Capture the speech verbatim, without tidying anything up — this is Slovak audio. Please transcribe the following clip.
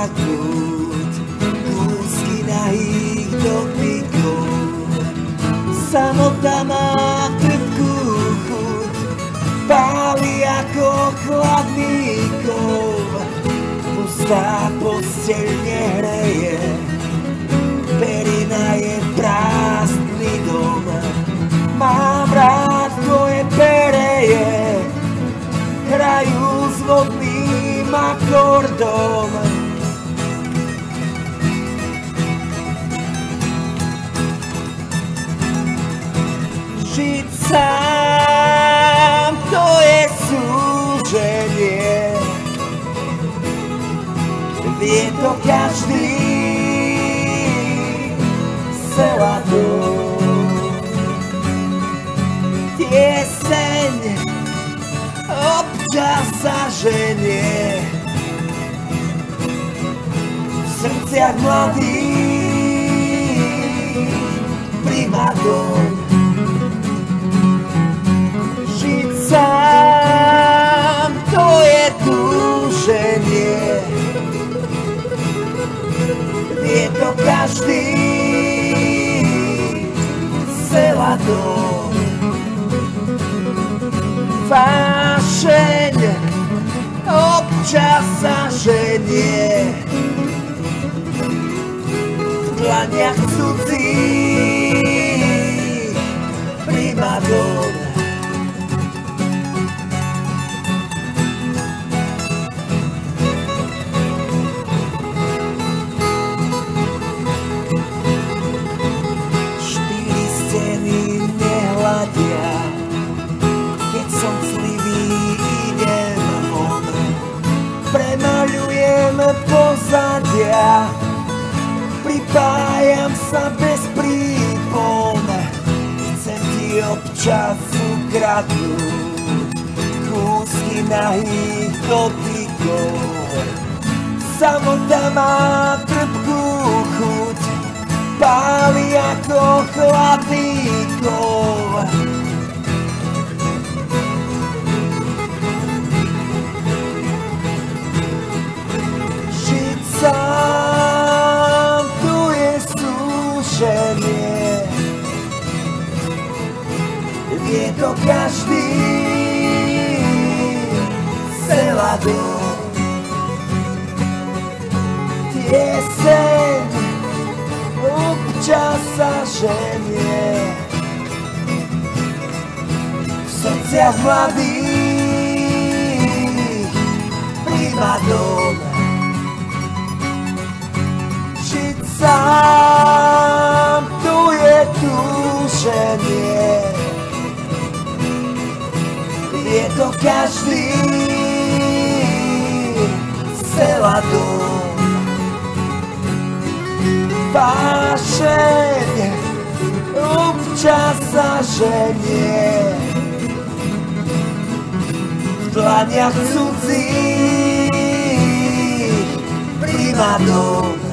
kľud, kúsky nahých dotykov. Samota má trpkú chuť, páli ako chladníkov. Pustá posteľ nehreje, perina je prázdny dom. Mám rád tvoje pereje, hrajú s vodným akordom. Žiť sám, to je súženie, vie to každý seladom. Tieseň občas sa ženie v srdciach mladých primadon. Žiť sám, to je túženie, vie to každý seladom. Vášeň občas sa ženie v dlaniach cudzích primadon. Štyri steny nehľadia, keď som slivý, idem von. Premaľujem pozadia, pripájam sa bez prípon. Chcem ti občas ukradnúť kúsky nahých dotykov. Samota má trpkú chuť, páli ako chladníkov. Žiť sám, tu je súženie, vie to každý seladom. Tieseň občas sa ženie v srdciach mladých primadon. Žiť sám, tu je túženie, je to každý seladom. Vášeň občas sa ženie v dlaniach cudzích primadon.